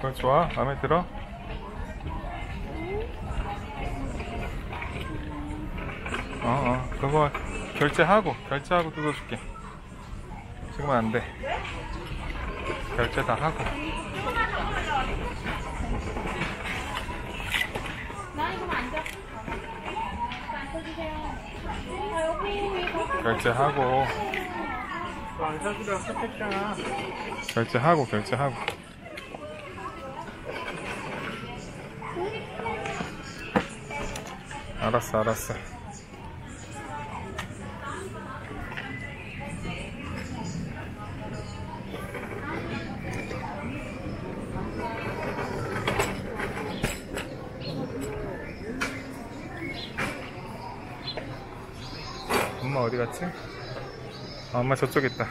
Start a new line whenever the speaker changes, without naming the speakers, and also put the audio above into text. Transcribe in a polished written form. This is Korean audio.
그거 좋아? 마음에 들어? 그거 결제하고 뜯어줄게. 지금은 안 돼. 결제 다 하고. 결제하고. 결제하고. 알았어. 엄마 어디 갔지? 엄마 저쪽에 있다.